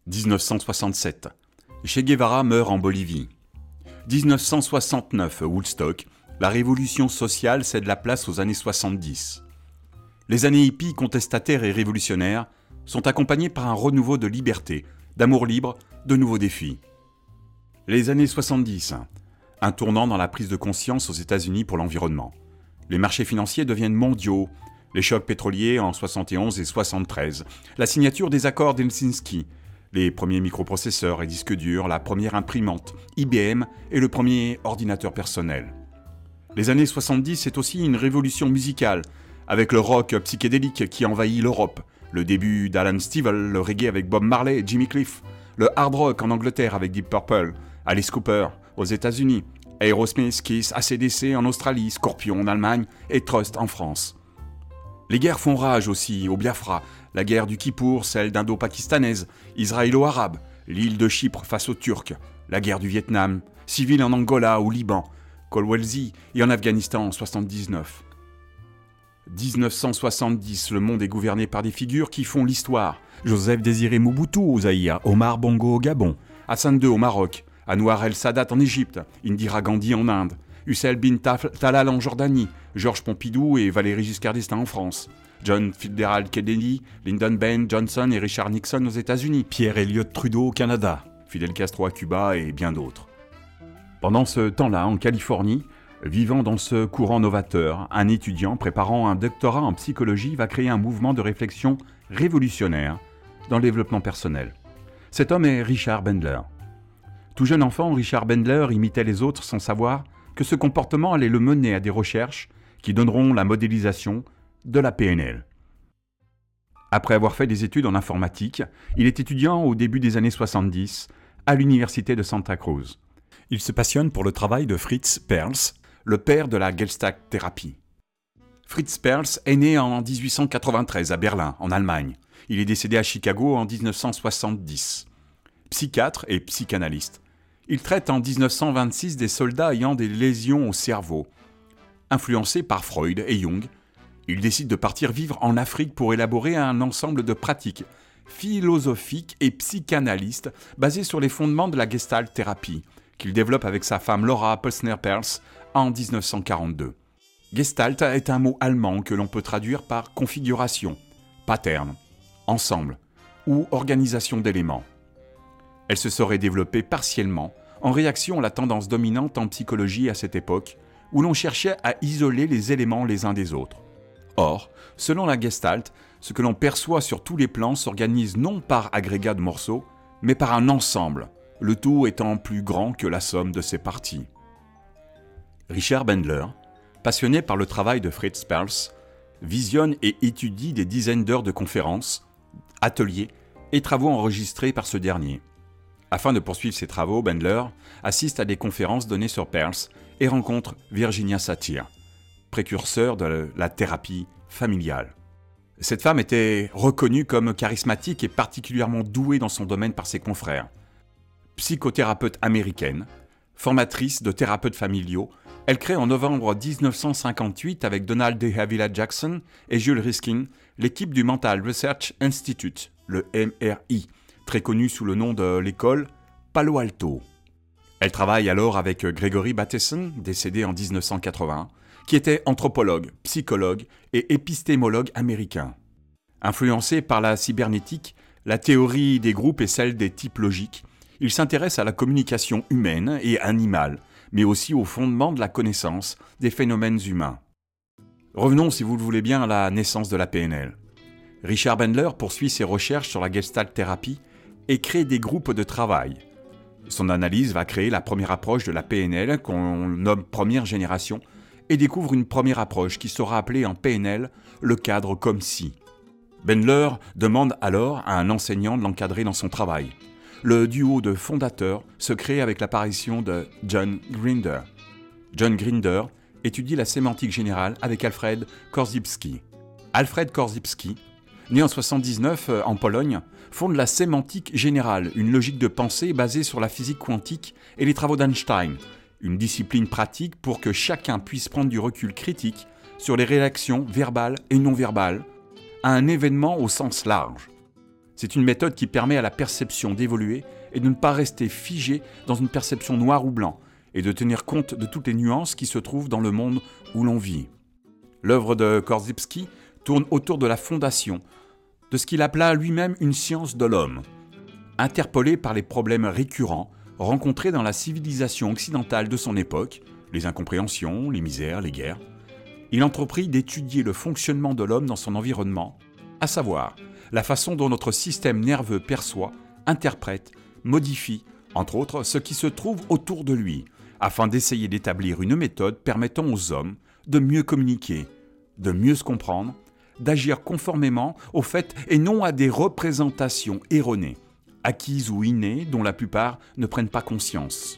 1967. Che Guevara meurt en Bolivie. 1969, Woodstock. La révolution sociale cède la place aux années 70. Les années hippies, contestataires et révolutionnaires sont accompagnées par un renouveau de liberté, d'amour libre, de nouveaux défis. Les années 70. Un tournant dans la prise de conscience aux États-Unis pour l'environnement. Les marchés financiers deviennent mondiaux. Les chocs pétroliers en 71 et 73. La signature des accords d'Helsinki. Les premiers microprocesseurs et disques durs, la première imprimante, IBM et le premier ordinateur personnel. Les années 70, c'est aussi une révolution musicale, avec le rock psychédélique qui envahit l'Europe, le début d'Alan Stivell, le reggae avec Bob Marley et Jimmy Cliff, le hard rock en Angleterre avec Deep Purple, Alice Cooper aux États-Unis, Aerosmith, Kiss, AC/DC en Australie, Scorpion en Allemagne et Trust en France. Les guerres font rage aussi au Biafra, la guerre du Kippour, celle d'indo-pakistanaise, israélo-arabe, l'île de Chypre face aux Turcs, la guerre du Vietnam, civile en Angola, au Liban, Kolwezi et en Afghanistan en 1979. 1970, le monde est gouverné par des figures qui font l'histoire. Joseph Désiré Mobutu au Zaïre, Omar Bongo au Gabon, Hassan II au Maroc, Anwar el-Sadat en Égypte, Indira Gandhi en Inde, Hussein bin Talal en Jordanie, Georges Pompidou et Valéry Giscard d'Estaing en France, John Fitzgerald Kennedy, Lyndon B. Johnson et Richard Nixon aux États-Unis, Pierre Elliott Trudeau au Canada, Fidel Castro à Cuba et bien d'autres. Pendant ce temps-là, en Californie, vivant dans ce courant novateur, un étudiant préparant un doctorat en psychologie va créer un mouvement de réflexion révolutionnaire dans le développement personnel. Cet homme est Richard Bandler. Tout jeune enfant, Richard Bandler imitait les autres sans savoir que ce comportement allait le mener à des recherches qui donneront la modélisation de la PNL. Après avoir fait des études en informatique, il est étudiant au début des années 70 à l'université de Santa Cruz. Il se passionne pour le travail de Fritz Perls, le père de la Gestalt-thérapie. Fritz Perls est né en 1893 à Berlin, en Allemagne. Il est décédé à Chicago en 1970. Psychiatre et psychanalyste. Il traite en 1926 des soldats ayant des lésions au cerveau. Influencé par Freud et Jung, il décide de partir vivre en Afrique pour élaborer un ensemble de pratiques philosophiques et psychanalystes basées sur les fondements de la Gestalt-thérapie, qu'il développe avec sa femme Laura Pölsner-Perls en 1942. Gestalt est un mot allemand que l'on peut traduire par configuration, pattern, ensemble ou organisation d'éléments. Elle se serait développée partiellement en réaction à la tendance dominante en psychologie à cette époque, où l'on cherchait à isoler les éléments les uns des autres. Or, selon la Gestalt, ce que l'on perçoit sur tous les plans s'organise non par agrégat de morceaux, mais par un ensemble, le tout étant plus grand que la somme de ses parties. Richard Bandler, passionné par le travail de Fritz Perls, visionne et étudie des dizaines d'heures de conférences, ateliers et travaux enregistrés par ce dernier. Afin de poursuivre ses travaux, Bandler assiste à des conférences données sur Perls et rencontre Virginia Satir, précurseur de la thérapie familiale. Cette femme était reconnue comme charismatique et particulièrement douée dans son domaine par ses confrères. Psychothérapeute américaine, formatrice de thérapeutes familiaux, elle crée en novembre 1958 avec Donald D. Avila Jackson et Jules Riskin l'équipe du Mental Research Institute, le MRI, très connue sous le nom de l'école Palo Alto. Elle travaille alors avec Gregory Bateson, décédé en 1980, qui était anthropologue, psychologue et épistémologue américain. Influencé par la cybernétique, la théorie des groupes et celle des types logiques, il s'intéresse à la communication humaine et animale, mais aussi au fondement de la connaissance des phénomènes humains. Revenons, si vous le voulez bien, à la naissance de la PNL. Richard Bandler poursuit ses recherches sur la Gestalt-thérapie et crée des groupes de travail. Son analyse va créer la première approche de la PNL qu'on nomme première génération et découvre une première approche qui sera appelée en PNL le cadre comme si. Bandler demande alors à un enseignant de l'encadrer dans son travail. Le duo de fondateurs se crée avec l'apparition de John Grinder. John Grinder étudie la sémantique générale avec Alfred Korzybski. Alfred Korzybski, né en 1979 en Pologne, fonde la sémantique générale, une logique de pensée basée sur la physique quantique et les travaux d'Einstein, une discipline pratique pour que chacun puisse prendre du recul critique sur les réactions verbales et non verbales à un événement au sens large. C'est une méthode qui permet à la perception d'évoluer et de ne pas rester figée dans une perception noir ou blanc, et de tenir compte de toutes les nuances qui se trouvent dans le monde où l'on vit. L'œuvre de Korzybski tourne autour de la fondation de ce qu'il appela lui-même une science de l'homme. Interpellé par les problèmes récurrents rencontrés dans la civilisation occidentale de son époque, les incompréhensions, les misères, les guerres, il entreprit d'étudier le fonctionnement de l'homme dans son environnement, à savoir la façon dont notre système nerveux perçoit, interprète, modifie, entre autres, ce qui se trouve autour de lui, afin d'essayer d'établir une méthode permettant aux hommes de mieux communiquer, de mieux se comprendre, d'agir conformément aux faits et non à des représentations erronées, acquises ou innées dont la plupart ne prennent pas conscience.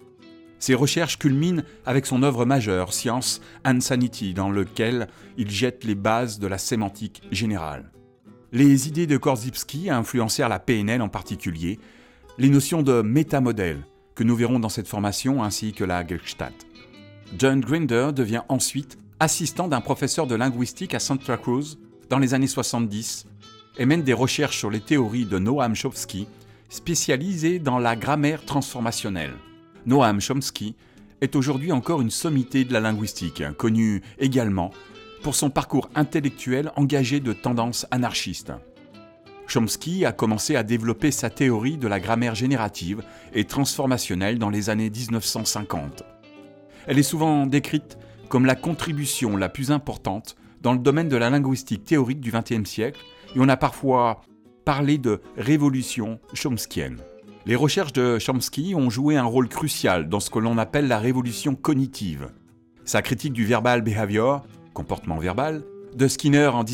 Ses recherches culminent avec son œuvre majeure, Science and Sanity, dans lequel il jette les bases de la sémantique générale. Les idées de Korzybski influencèrent la PNL en particulier, les notions de métamodèle, que nous verrons dans cette formation, ainsi que la Gestalt. John Grinder devient ensuite assistant d'un professeur de linguistique à Santa Cruz dans les années 70 et mène des recherches sur les théories de Noam Chomsky, spécialisé dans la grammaire transformationnelle. Noam Chomsky est aujourd'hui encore une sommité de la linguistique, connu également pour son parcours intellectuel engagé de tendance anarchiste. Chomsky a commencé à développer sa théorie de la grammaire générative et transformationnelle dans les années 1950. Elle est souvent décrite comme la contribution la plus importante dans le domaine de la linguistique théorique du XXe siècle, et on a parfois parlé de révolution chomskienne. Les recherches de Chomsky ont joué un rôle crucial dans ce que l'on appelle la révolution cognitive. Sa critique du verbal behavior, comportement verbal, de Skinner en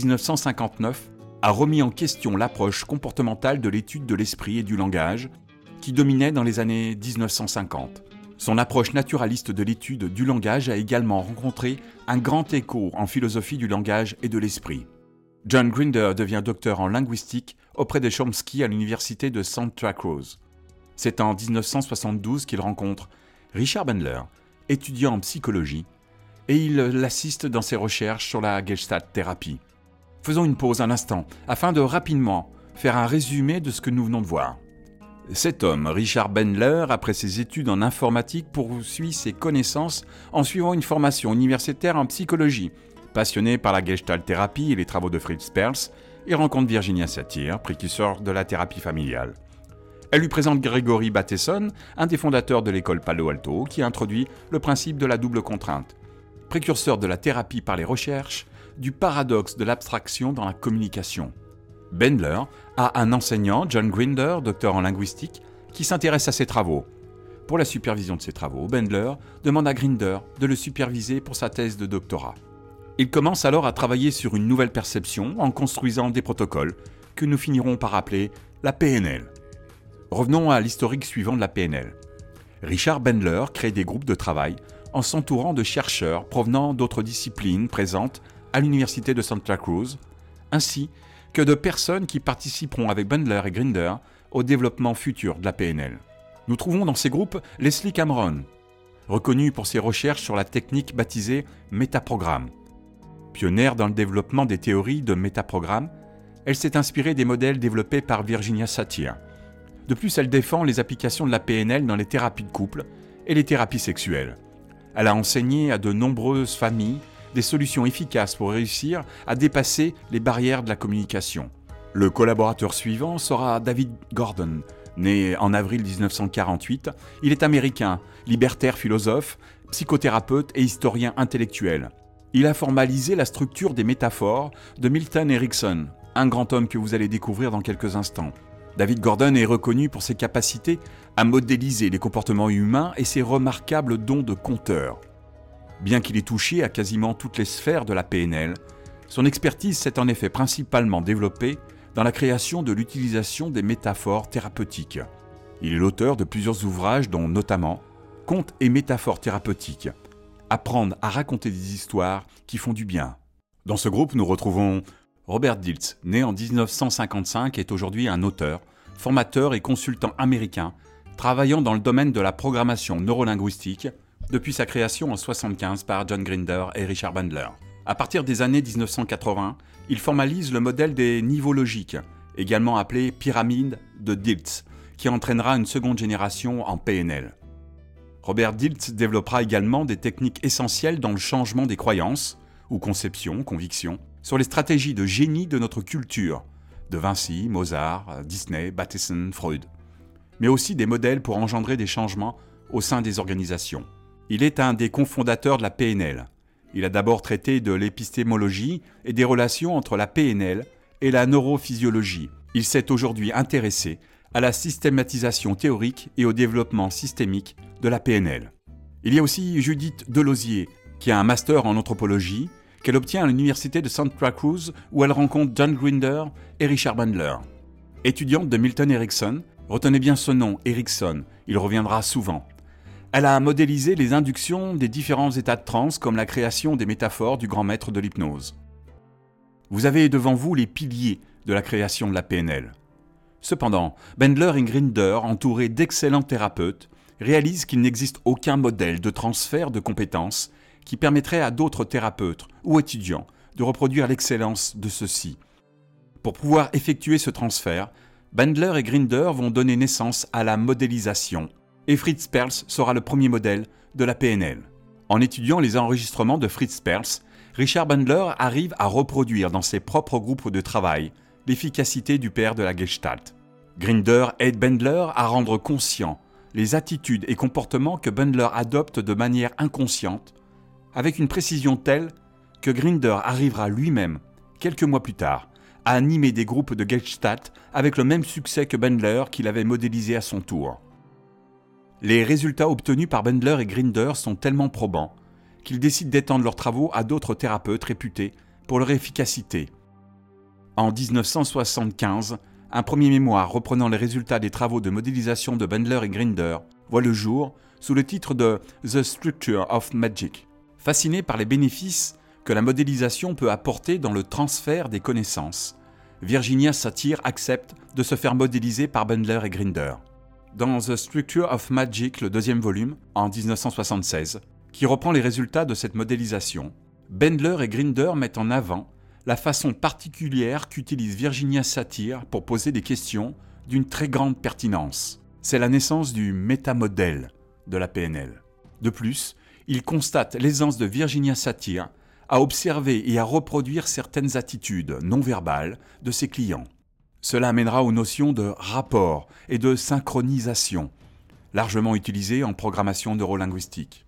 1959 a remis en question l'approche comportementale de l'étude de l'esprit et du langage qui dominait dans les années 1950. Son approche naturaliste de l'étude du langage a également rencontré un grand écho en philosophie du langage et de l'esprit. John Grinder devient docteur en linguistique auprès de Chomsky à l'université de Santa Cruz. C'est en 1972 qu'il rencontre Richard Bandler, étudiant en psychologie, et il l'assiste dans ses recherches sur la Gestalt thérapie. Faisons une pause un instant, afin de rapidement faire un résumé de ce que nous venons de voir. Cet homme, Richard Bandler, après ses études en informatique, poursuit ses connaissances en suivant une formation universitaire en psychologie. Passionné par la Gestalt thérapie et les travaux de Fritz Perls, il rencontre Virginia Satir, précurseur de la thérapie familiale. Elle lui présente Gregory Bateson, un des fondateurs de l'école Palo Alto, qui a introduit le principe de la double contrainte, précurseur de la thérapie par les recherches, du paradoxe de l'abstraction dans la communication. Bandler a un enseignant, John Grinder, docteur en linguistique, qui s'intéresse à ses travaux. Pour la supervision de ses travaux, Bandler demande à Grinder de le superviser pour sa thèse de doctorat. Il commence alors à travailler sur une nouvelle perception en construisant des protocoles que nous finirons par appeler la PNL. Revenons à l'historique suivant de la PNL. Richard Bandler crée des groupes de travail en s'entourant de chercheurs provenant d'autres disciplines présentes à l'université de Santa Cruz, ainsi que de personnes qui participeront avec Bandler et Grinder au développement futur de la PNL. Nous trouvons dans ces groupes Leslie Cameron, reconnue pour ses recherches sur la technique baptisée métaprogramme. Pionnière dans le développement des théories de métaprogramme, elle s'est inspirée des modèles développés par Virginia Satir. De plus, elle défend les applications de la PNL dans les thérapies de couple et les thérapies sexuelles. Elle a enseigné à de nombreuses familles des solutions efficaces pour réussir à dépasser les barrières de la communication. Le collaborateur suivant sera David Gordon. Né en avril 1948, il est américain, libertaire philosophe, psychothérapeute et historien intellectuel. Il a formalisé la structure des métaphores de Milton Erickson, un grand homme que vous allez découvrir dans quelques instants. David Gordon est reconnu pour ses capacités à modéliser les comportements humains et ses remarquables dons de conteur. Bien qu'il ait touché à quasiment toutes les sphères de la PNL, son expertise s'est en effet principalement développée dans la création de l'utilisation des métaphores thérapeutiques. Il est l'auteur de plusieurs ouvrages dont notamment « Contes et métaphores thérapeutiques », apprendre à raconter des histoires qui font du bien. Dans ce groupe, nous retrouvons Robert Dilts, né en 1955, est aujourd'hui un auteur, formateur et consultant américain, travaillant dans le domaine de la programmation neurolinguistique depuis sa création en 1975 par John Grinder et Richard Bandler. À partir des années 1980, il formalise le modèle des niveaux logiques également appelée pyramide de Dilts, qui entraînera une seconde génération en PNL. Robert Dilts développera également des techniques essentielles dans le changement des croyances, ou conceptions, convictions, sur les stratégies de génie de notre culture, de Vinci, Mozart, Disney, Bateson, Freud, mais aussi des modèles pour engendrer des changements au sein des organisations. Il est un des cofondateurs de la PNL. Il a d'abord traité de l'épistémologie et des relations entre la PNL et la neurophysiologie. Il s'est aujourd'hui intéressé à la systématisation théorique et au développement systémique de la PNL. Il y a aussi Judith Delosier, qui a un master en anthropologie, qu'elle obtient à l'université de Santa Cruz où elle rencontre John Grinder et Richard Bandler. Étudiante de Milton Erickson, retenez bien ce nom, Erickson, il reviendra souvent. Elle a modélisé les inductions des différents états de transe comme la création des métaphores du grand maître de l'hypnose. Vous avez devant vous les piliers de la création de la PNL. Cependant, Bandler et Grinder, entourés d'excellents thérapeutes, réalisent qu'il n'existe aucun modèle de transfert de compétences qui permettrait à d'autres thérapeutes ou étudiants de reproduire l'excellence de ceux-ci. Pour pouvoir effectuer ce transfert, Bandler et Grinder vont donner naissance à la modélisation, et Fritz Perls sera le premier modèle de la PNL. En étudiant les enregistrements de Fritz Perls, Richard Bandler arrive à reproduire dans ses propres groupes de travail l'efficacité du père de la Gestalt. Grinder aide Bandler à rendre conscient les attitudes et comportements que Bandler adopte de manière inconsciente, avec une précision telle que Grinder arrivera lui-même, quelques mois plus tard, à animer des groupes de Gestalt avec le même succès que Bandler qu'il avait modélisé à son tour. Les résultats obtenus par Bandler et Grinder sont tellement probants qu'ils décident d'étendre leurs travaux à d'autres thérapeutes réputés pour leur efficacité. En 1975, un premier mémoire reprenant les résultats des travaux de modélisation de Bandler et Grinder voit le jour sous le titre de The Structure of Magic. Fasciné par les bénéfices que la modélisation peut apporter dans le transfert des connaissances, Virginia Satir accepte de se faire modéliser par Bandler et Grinder. Dans The Structure of Magic, le deuxième volume, en 1976, qui reprend les résultats de cette modélisation, Bandler et Grinder mettent en avant la façon particulière qu'utilise Virginia Satir pour poser des questions d'une très grande pertinence. C'est la naissance du métamodèle de la PNL. De plus, il constate l'aisance de Virginia Satir à observer et à reproduire certaines attitudes non verbales de ses clients. Cela amènera aux notions de rapport et de synchronisation, largement utilisées en programmation neurolinguistique.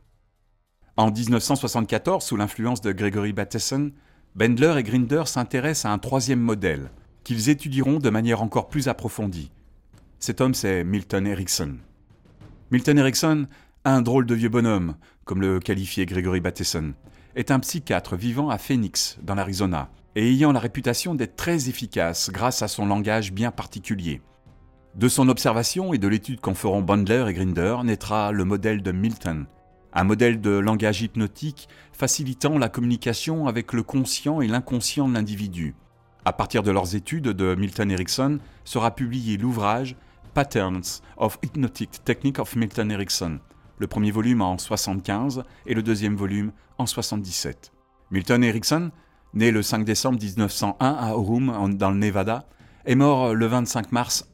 En 1974, sous l'influence de Gregory Bateson, Bandler et Grinder s'intéressent à un troisième modèle, qu'ils étudieront de manière encore plus approfondie. Cet homme, c'est Milton Erickson. Milton Erickson, un drôle de vieux bonhomme, comme le qualifiait Gregory Bateson, est un psychiatre vivant à Phoenix, dans l'Arizona, et ayant la réputation d'être très efficace grâce à son langage bien particulier. De son observation et de l'étude qu'en feront Bandler et Grinder naîtra le modèle de Milton, un modèle de langage hypnotique facilitant la communication avec le conscient et l'inconscient de l'individu. À partir de leurs études de Milton Erickson sera publié l'ouvrage Patterns of Hypnotic Technique of Milton Erickson, le premier volume en 1975 et le deuxième volume en 1977. Milton Erickson, né le 5 décembre 1901 à Orem, dans le Nevada, est mort le 25 mars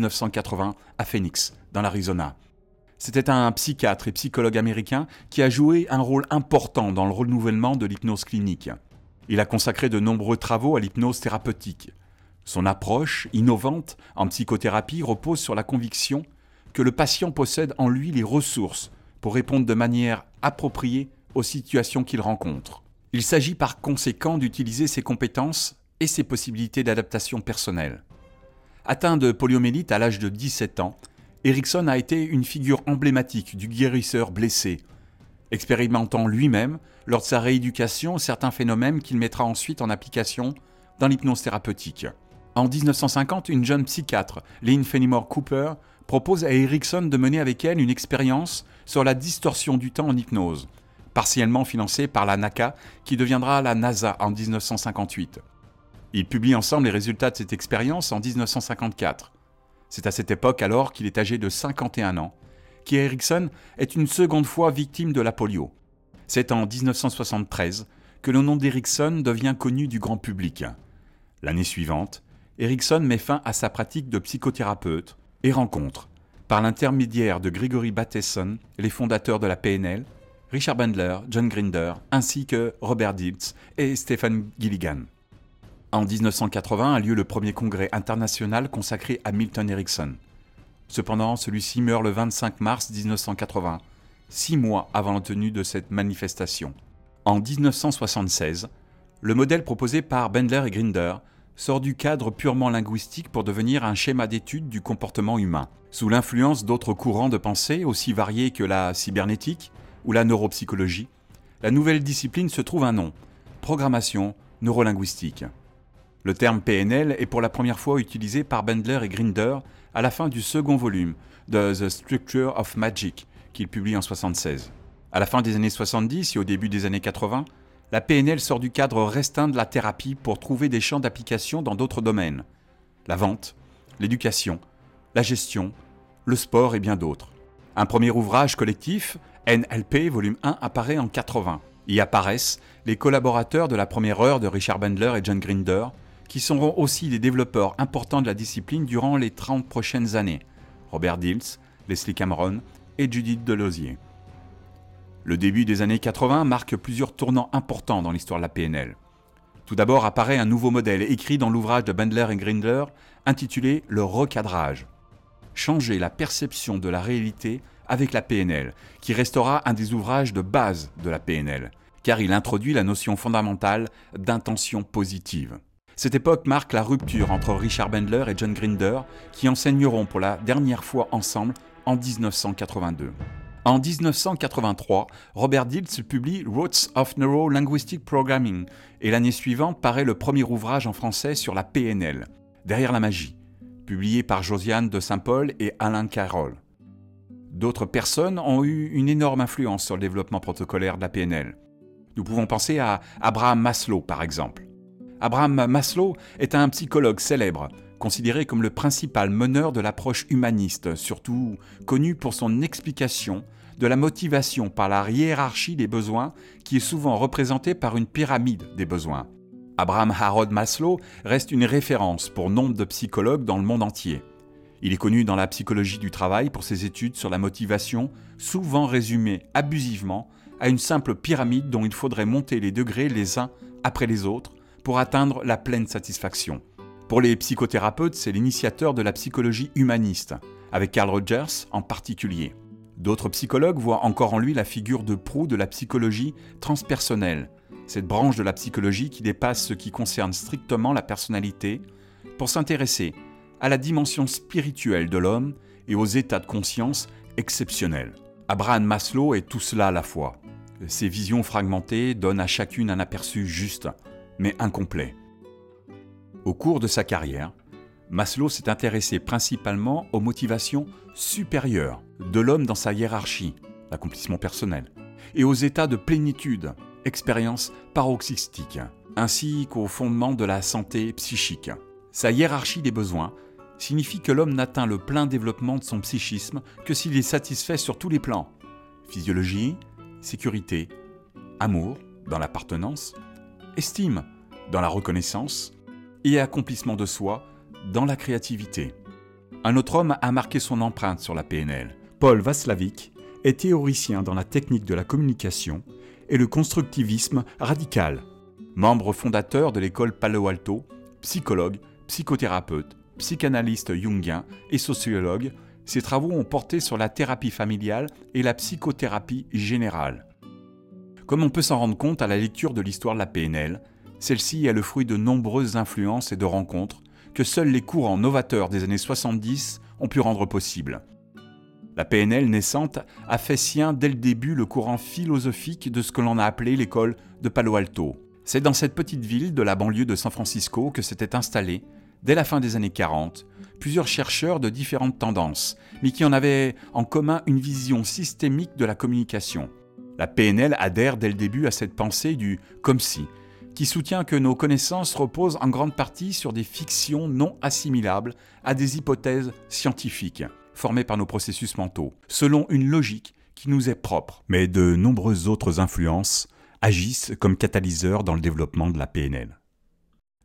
1980 à Phoenix, dans l'Arizona. C'était un psychiatre et psychologue américain qui a joué un rôle important dans le renouvellement de l'hypnose clinique. Il a consacré de nombreux travaux à l'hypnose thérapeutique. Son approche, innovante en psychothérapie, repose sur la conviction que le patient possède en lui les ressources pour répondre de manière appropriée aux situations qu'il rencontre. Il s'agit par conséquent d'utiliser ses compétences et ses possibilités d'adaptation personnelle. Atteint de poliomyélite à l'âge de 17 ans, Erickson a été une figure emblématique du guérisseur blessé, expérimentant lui-même, lors de sa rééducation, certains phénomènes qu'il mettra ensuite en application dans l'hypnose thérapeutique. En 1950, une jeune psychiatre, Lynn Fenimore Cooper, propose à Erickson de mener avec elle une expérience sur la distorsion du temps en hypnose, partiellement financée par la NACA, qui deviendra la NASA en 1958. Ils publient ensemble les résultats de cette expérience en 1954. C'est à cette époque, alors qu'il est âgé de 51 ans, qu'Erickson est une seconde fois victime de la polio. C'est en 1973 que le nom d'Erickson devient connu du grand public. L'année suivante, Erikson met fin à sa pratique de psychothérapeute et rencontre, par l'intermédiaire de Gregory Bateson, les fondateurs de la PNL, Richard Bandler, John Grinder, ainsi que Robert Dilts et Stephen Gilligan. En 1980 a lieu le premier congrès international consacré à Milton Erickson. Cependant, celui-ci meurt le 25 mars 1980, 6 mois avant la tenue de cette manifestation. En 1976, le modèle proposé par Bandler et Grinder sort du cadre purement linguistique pour devenir un schéma d'étude du comportement humain. Sous l'influence d'autres courants de pensée aussi variés que la cybernétique ou la neuropsychologie, la nouvelle discipline se trouve un nom, programmation neurolinguistique. Le terme PNL est pour la première fois utilisé par Bandler et Grinder à la fin du second volume de The Structure of Magic, qu'il publie en 1976. À la fin des années 70 et au début des années 80, la PNL sort du cadre restreint de la thérapie pour trouver des champs d'application dans d'autres domaines. La vente, l'éducation, la gestion, le sport et bien d'autres. Un premier ouvrage collectif, NLP volume 1, apparaît en 80. Y apparaissent les collaborateurs de la première heure de Richard Bandler et John Grinder, qui seront aussi des développeurs importants de la discipline durant les 30 prochaines années. Robert Dilts, Leslie Cameron et Judith Delosier. Le début des années 80 marque plusieurs tournants importants dans l'histoire de la PNL. Tout d'abord apparaît un nouveau modèle écrit dans l'ouvrage de Bandler et Grinder intitulé « Le recadrage ». Changer la perception de la réalité avec la PNL, qui restera un des ouvrages de base de la PNL, car il introduit la notion fondamentale d'intention positive. Cette époque marque la rupture entre Richard Bandler et John Grinder, qui enseigneront pour la dernière fois ensemble en 1982. En 1983, Robert Dilts publie Roots of Neuro-Linguistic Programming et l'année suivante paraît le premier ouvrage en français sur la PNL, Derrière la magie, publié par Josiane de Saint-Paul et Alain Carroll. D'autres personnes ont eu une énorme influence sur le développement protocolaire de la PNL. Nous pouvons penser à Abraham Maslow par exemple. Abraham Maslow est un psychologue célèbre, considéré comme le principal meneur de l'approche humaniste, surtout connu pour son explication de la motivation par la hiérarchie des besoins qui est souvent représentée par une pyramide des besoins. Abraham Harold Maslow reste une référence pour nombre de psychologues dans le monde entier. Il est connu dans la psychologie du travail pour ses études sur la motivation, souvent résumées abusivement à une simple pyramide dont il faudrait monter les degrés les uns après les autres pour atteindre la pleine satisfaction. Pour les psychothérapeutes, c'est l'initiateur de la psychologie humaniste, avec Carl Rogers en particulier. D'autres psychologues voient encore en lui la figure de proue de la psychologie transpersonnelle, cette branche de la psychologie qui dépasse ce qui concerne strictement la personnalité, pour s'intéresser à la dimension spirituelle de l'homme et aux états de conscience exceptionnels. Abraham Maslow est tout cela à la fois. Ses visions fragmentées donnent à chacune un aperçu juste, mais incomplet. Au cours de sa carrière, Maslow s'est intéressé principalement aux motivations supérieures de l'homme dans sa hiérarchie, l'accomplissement personnel, et aux états de plénitude, expérience paroxystique, ainsi qu'aux fondements de la santé psychique. Sa hiérarchie des besoins signifie que l'homme n'atteint le plein développement de son psychisme que s'il est satisfait sur tous les plans, physiologie, sécurité, amour dans l'appartenance, estime dans la reconnaissance et accomplissement de soi dans la créativité. Un autre homme a marqué son empreinte sur la PNL. Paul Watzlawick est théoricien dans la technique de la communication et le constructivisme radical. Membre fondateur de l'école Palo Alto, psychologue, psychothérapeute, psychanalyste jungien et sociologue, ses travaux ont porté sur la thérapie familiale et la psychothérapie générale. Comme on peut s'en rendre compte à la lecture de l'histoire de la PNL, celle-ci est le fruit de nombreuses influences et de rencontres que seuls les courants novateurs des années 70 ont pu rendre possible. La PNL naissante a fait sien dès le début le courant philosophique de ce que l'on a appelé l'école de Palo Alto. C'est dans cette petite ville de la banlieue de San Francisco que s'étaient installés, dès la fin des années 40, plusieurs chercheurs de différentes tendances, mais qui en avaient en commun une vision systémique de la communication. La PNL adhère dès le début à cette pensée du « comme si », qui soutient que nos connaissances reposent en grande partie sur des fictions non assimilables à des hypothèses scientifiques, formées par nos processus mentaux, selon une logique qui nous est propre. Mais de nombreuses autres influences agissent comme catalyseurs dans le développement de la PNL.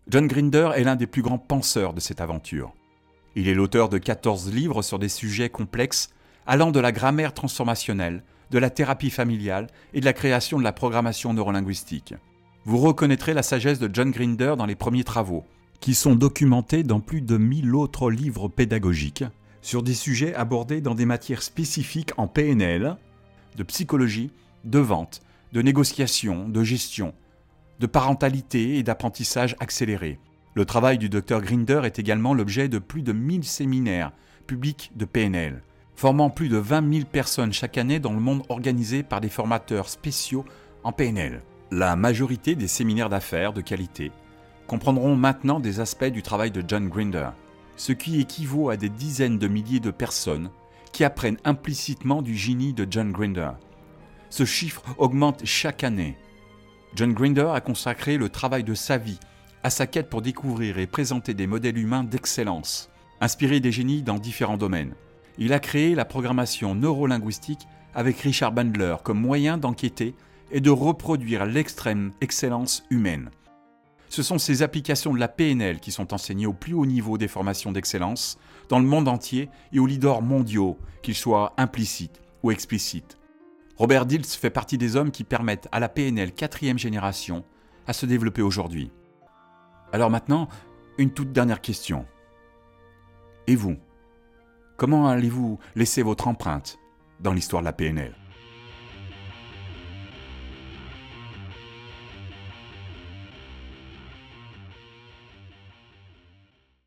John Grinder est l'un des plus grands penseurs de cette aventure. Il est l'auteur de 14 livres sur des sujets complexes allant de la grammaire transformationnelle, de la thérapie familiale et de la création de la programmation neurolinguistique. Vous reconnaîtrez la sagesse de John Grinder dans les premiers travaux, qui sont documentés dans plus de 1000 autres livres pédagogiques, sur des sujets abordés dans des matières spécifiques en PNL, de psychologie, de vente, de négociation, de gestion, de parentalité et d'apprentissage accéléré. Le travail du Dr Grinder est également l'objet de plus de 1000 séminaires publics de PNL, formant plus de 20 000 personnes chaque année dans le monde organisés par des formateurs spéciaux en PNL. La majorité des séminaires d'affaires de qualité comprendront maintenant des aspects du travail de John Grinder, ce qui équivaut à des dizaines de milliers de personnes qui apprennent implicitement du génie de John Grinder. Ce chiffre augmente chaque année. John Grinder a consacré le travail de sa vie à sa quête pour découvrir et présenter des modèles humains d'excellence, inspirés des génies dans différents domaines. Il a créé la programmation neurolinguistique avec Richard Bandler comme moyen d'enquêter et de reproduire l'extrême excellence humaine. Ce sont ces applications de la PNL qui sont enseignées au plus haut niveau des formations d'excellence dans le monde entier et aux leaders mondiaux, qu'ils soient implicites ou explicites. Robert Dilts fait partie des hommes qui permettent à la PNL 4e génération à se développer aujourd'hui. Alors maintenant, une toute dernière question. Et vous ? Comment allez-vous laisser votre empreinte dans l'histoire de la PNL ?